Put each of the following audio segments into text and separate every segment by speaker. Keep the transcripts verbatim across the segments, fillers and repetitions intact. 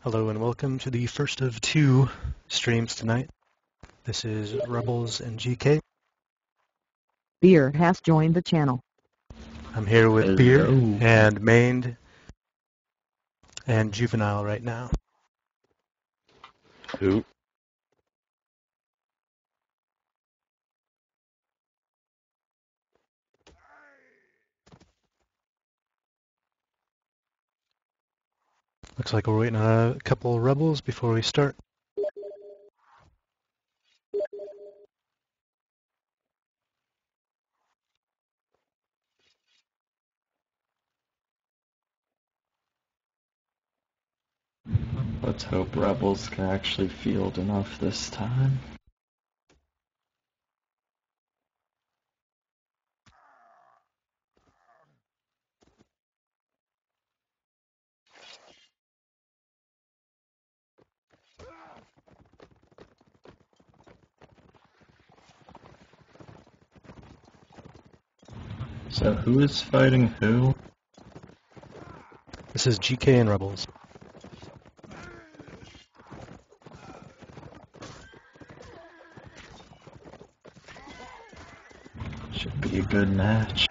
Speaker 1: Hello and welcome to the first of two streams tonight. This is Rebels and G K.
Speaker 2: Beer has joined the channel.
Speaker 1: I'm here with
Speaker 3: Hello.
Speaker 1: Beer and Mained and Juvenile right now.
Speaker 3: Who?
Speaker 1: Looks like we're waiting on a couple of Rebels before we start.
Speaker 3: Let's hope Rebels can actually field enough this time. So who is fighting who?
Speaker 1: This is G K and Rebels.
Speaker 3: Should be a good match.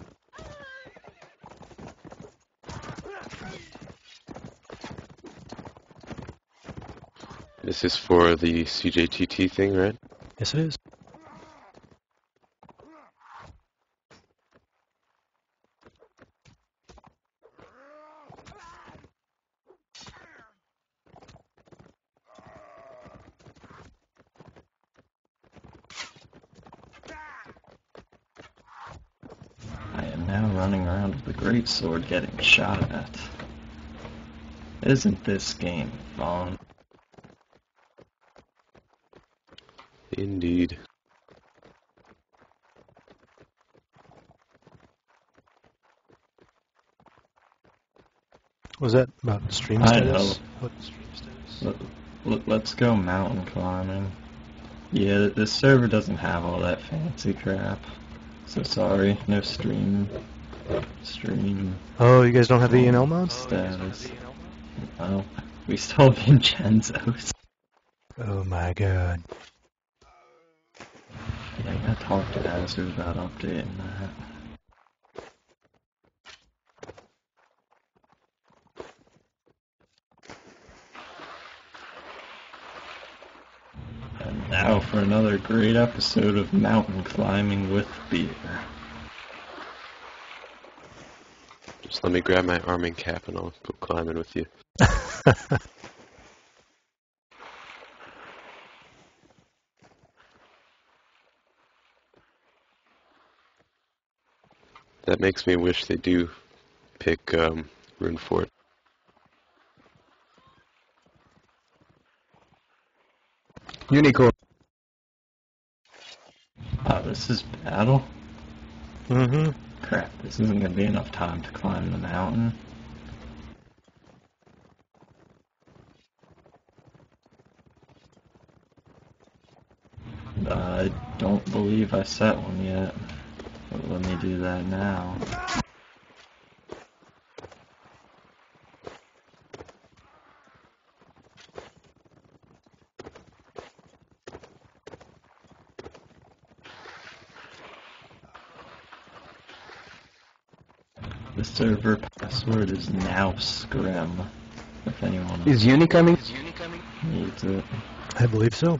Speaker 4: This is for the C J T T thing, right?
Speaker 1: Yes, it is.
Speaker 3: I am now running around with the greatsword getting shot at. Isn't this game fun?
Speaker 4: Indeed.
Speaker 1: Was that about stream
Speaker 3: I
Speaker 1: status?
Speaker 3: know.
Speaker 1: What stream status?
Speaker 3: Let, let, let's go mountain climbing. Yeah, this server doesn't have all that fancy crap. So sorry, no stream. Stream.
Speaker 1: Oh, you guys don't have the E N L mods?
Speaker 3: Status. No. We still have Vincenzo's.
Speaker 1: Oh my god.
Speaker 3: Yeah, I gotta talk to Hazard about updating that. And now for another great episode of mountain climbing with beer.
Speaker 4: Just let me grab my arming cap and I'll go climbing with you. That makes me wish they do pick um, Rune Fort.
Speaker 1: Unicorn.
Speaker 3: Oh, this is battle?
Speaker 1: Mm-hmm.
Speaker 3: Crap, this isn't gonna be enough time to climb the mountain. I don't believe I set one yet, but let me do that now. The server password is now scrim, if anyone
Speaker 5: Is Uni coming?
Speaker 3: needs it.
Speaker 1: I believe so.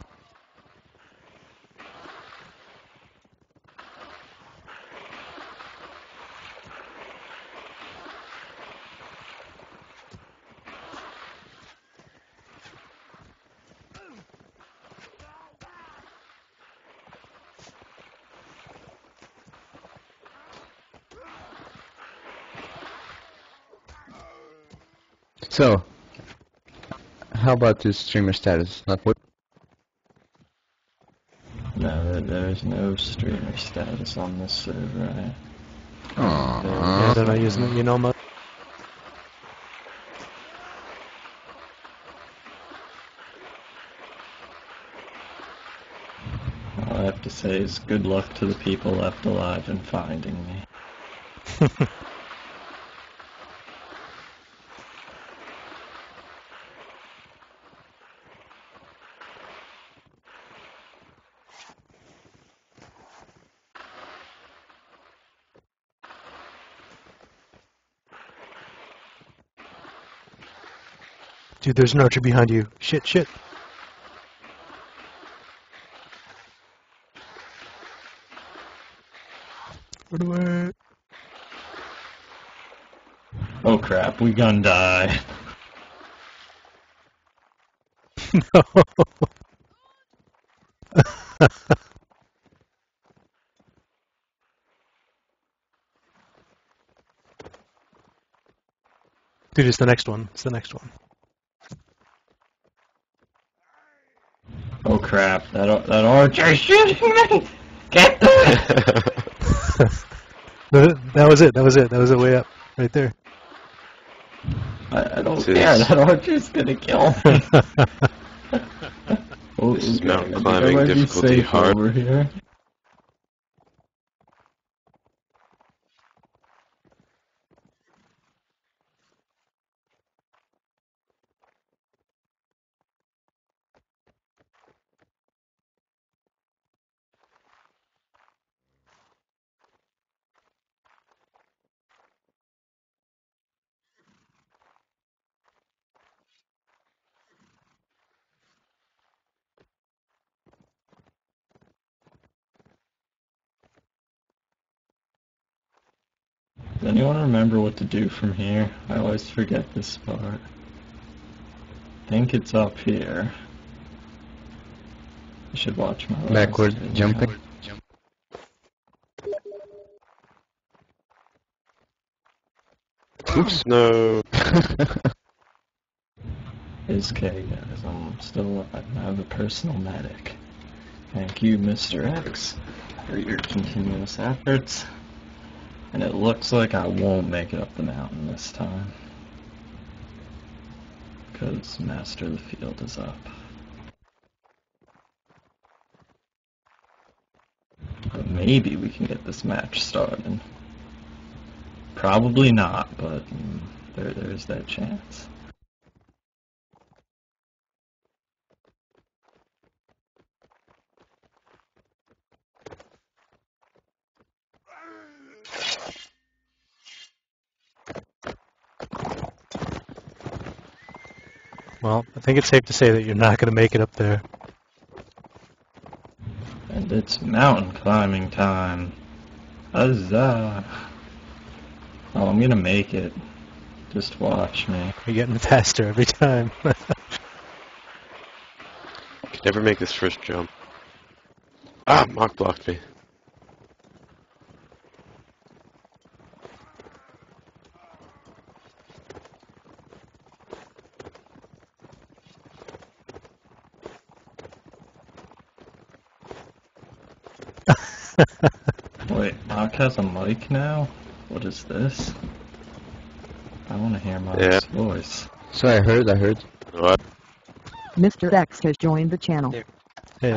Speaker 5: So, how about this streamer status? Not what?
Speaker 3: No, there- there's no streamer status on this server. I,
Speaker 5: Aww.
Speaker 1: Yeah, they're not using the E N L mod.
Speaker 3: all I have to say is good luck to the people left alive in finding me.
Speaker 1: Dude, there's an archer behind you. Shit, shit. Where do I...
Speaker 3: Oh crap, we gonna die.
Speaker 1: No. Dude, it's the next one. It's the next one.
Speaker 3: Oh crap, that ar- that archer's shooting me! Get there!
Speaker 1: No, that was it. That was it. That was it way up. Right there.
Speaker 3: I, I don't
Speaker 4: This
Speaker 3: care,
Speaker 4: is-
Speaker 3: that archer's gonna kill me. Oh,
Speaker 4: This is
Speaker 3: okay,
Speaker 4: mountain
Speaker 3: I think
Speaker 4: climbing
Speaker 3: I might be
Speaker 4: difficulty
Speaker 3: safe
Speaker 4: hard.
Speaker 3: over here. Does anyone remember what to do from here? I always forget this part. I think it's up here. I should watch my last
Speaker 5: Backward
Speaker 3: video.
Speaker 5: jumping.
Speaker 4: Oops, no.
Speaker 3: It's okay, guys. I'm still alive. I have a personal medic. Thank you, Mister X, for your continuous efforts. And it looks like I won't make it up the mountain this time. Because Master of the Field is up. But maybe we can get this match started. Probably not, but mm, there, there's that chance.
Speaker 1: Well, I think it's safe to say that you're not going to make it up there.
Speaker 3: And it's mountain climbing time. Huzzah! Oh, I'm gonna make it. Just watch me.
Speaker 1: You're getting faster every time.
Speaker 4: Could never make this first jump. Ah, Mark blocked me.
Speaker 3: Wait, Mark has a mic now? What is this? I wanna hear Mark's
Speaker 4: Yeah.
Speaker 3: voice.
Speaker 5: So I heard, I heard.
Speaker 4: What?
Speaker 2: Mister X has joined the channel.
Speaker 1: Hey,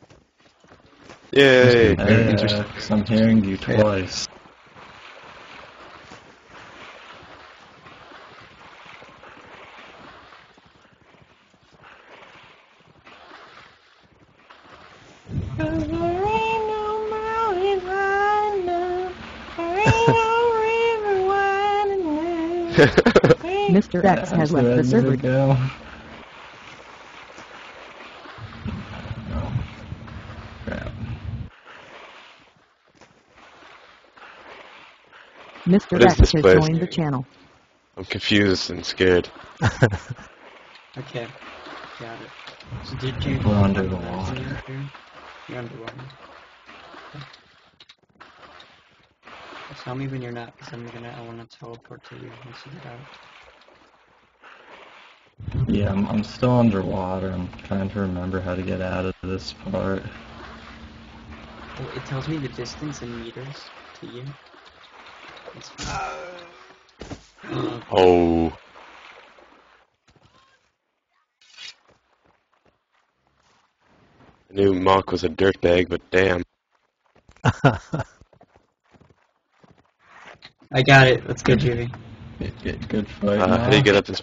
Speaker 4: Yay!
Speaker 5: Very
Speaker 3: Hey,
Speaker 5: interesting.
Speaker 3: X, I'm hearing you twice.
Speaker 2: Mister X has left the server.
Speaker 3: Go. Crap.
Speaker 2: Mister
Speaker 4: What is
Speaker 2: X
Speaker 4: this
Speaker 2: has
Speaker 4: place?
Speaker 2: joined the channel.
Speaker 4: I'm confused and scared.
Speaker 6: Okay, got it. So did you...
Speaker 3: We're under the water.
Speaker 6: You're underwater. Tell me when you're not, because I'm gonna, I want to teleport to you once you get out.
Speaker 3: Yeah, I'm, I'm still underwater. I'm trying to remember how to get out of this part.
Speaker 6: Well, it tells me the distance in meters to you. That's fine. Uh,
Speaker 4: Oh. I knew Mark was a dirtbag, but damn.
Speaker 6: I got it. Let's go, Juvie.
Speaker 3: Get, get good fight.
Speaker 4: Uh, how do you get up this?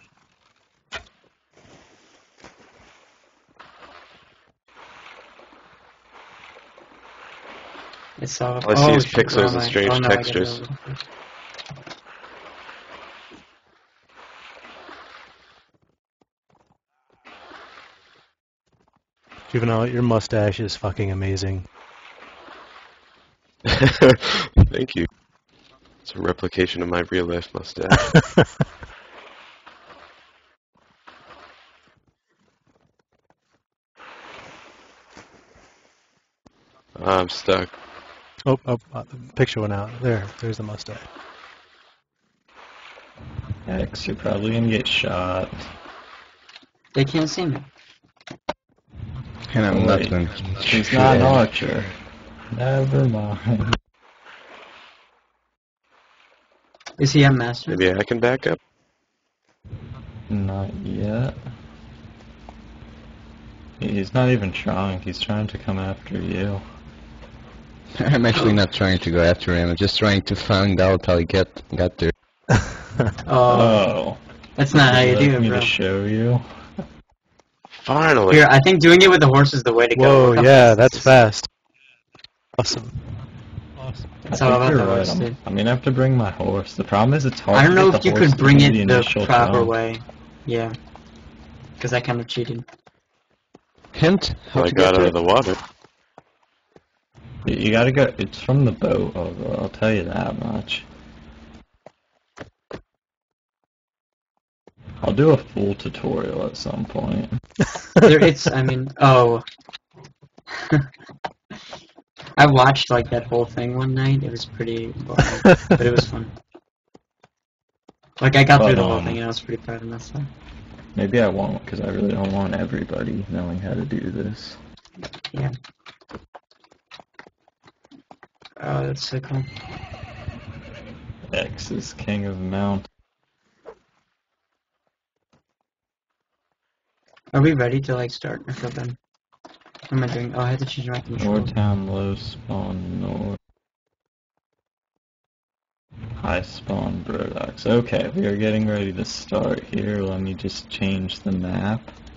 Speaker 6: I saw.
Speaker 4: All I see
Speaker 6: oh,
Speaker 4: is
Speaker 6: shit,
Speaker 4: pixels
Speaker 6: where
Speaker 4: and
Speaker 6: am I?
Speaker 4: strange
Speaker 6: oh, no, I gotta
Speaker 4: textures.
Speaker 6: go.
Speaker 1: Juvenile, your mustache is fucking amazing.
Speaker 4: Thank you. It's a replication of my real life mustache. I'm stuck.
Speaker 1: Oh, oh, uh, the picture went out. There, there's the mustache.
Speaker 3: X, you're probably gonna get shot.
Speaker 6: They can't see me.
Speaker 5: And I'm not
Speaker 3: Wait,
Speaker 5: going
Speaker 3: He's not an archer. Never mind.
Speaker 6: Is he a master?
Speaker 4: Maybe I can back up?
Speaker 3: Not yet. He's not even trying. He's trying to come after you.
Speaker 5: I'm actually not trying to go after him. I'm just trying to find out how he get got there.
Speaker 6: Oh,
Speaker 3: Oh.
Speaker 6: that's not how you
Speaker 3: Would
Speaker 6: do
Speaker 3: like
Speaker 6: it,
Speaker 3: me
Speaker 6: bro.
Speaker 3: to show you?
Speaker 4: Finally!
Speaker 6: Here, I think doing it with the horse is the way to go.
Speaker 1: Whoa,
Speaker 6: Look how
Speaker 1: yeah,
Speaker 6: fast
Speaker 1: that's
Speaker 6: this is.
Speaker 1: fast. Awesome. Awesome.
Speaker 6: That's
Speaker 3: I
Speaker 6: all
Speaker 3: think
Speaker 6: about
Speaker 3: you're
Speaker 6: the
Speaker 3: right.
Speaker 6: horse,
Speaker 3: I'm,
Speaker 6: dude.
Speaker 3: I'm gonna have to bring my horse. The problem is it's hard
Speaker 6: I don't
Speaker 3: to
Speaker 6: know
Speaker 3: get
Speaker 6: if
Speaker 3: the
Speaker 6: you
Speaker 3: horse
Speaker 6: could
Speaker 3: to
Speaker 6: bring
Speaker 3: do
Speaker 6: it
Speaker 3: the
Speaker 6: the
Speaker 3: initial
Speaker 6: proper
Speaker 3: jump.
Speaker 6: way. Yeah. Because I kind of cheated.
Speaker 5: Hint? How
Speaker 4: Well, I
Speaker 5: to
Speaker 4: got
Speaker 5: get
Speaker 4: out of
Speaker 5: there?
Speaker 4: the water.
Speaker 3: You, you gotta go. It's from the boat. I'll, I'll tell you that much. I'll do a full tutorial at some point.
Speaker 6: There, it's, I mean, oh. I watched, like, that whole thing one night. It was pretty boring, but it was fun. Like, I got
Speaker 3: But,
Speaker 6: through the whole
Speaker 3: um,
Speaker 6: thing, and I was pretty proud of myself.
Speaker 3: Maybe I won't, because I really don't want everybody knowing how to do this.
Speaker 6: Yeah. Oh, that's so cool.
Speaker 3: X is king of Mount.
Speaker 6: Are we ready to, like, start? I feel bad. What am I doing? Oh, I had to change my control.
Speaker 3: North town, low spawn, north. High spawn, Brodox. Okay, we are getting ready to start here. Let me just change the map.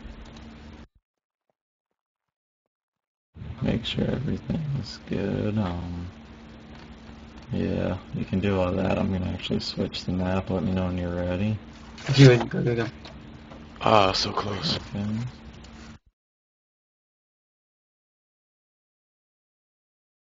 Speaker 3: Make sure everything is good. Um, yeah, you can do all that. I'm gonna actually switch the map. Let me know when you're ready.
Speaker 6: Do it. Go, go, go.
Speaker 4: Ah, so close.
Speaker 3: Okay.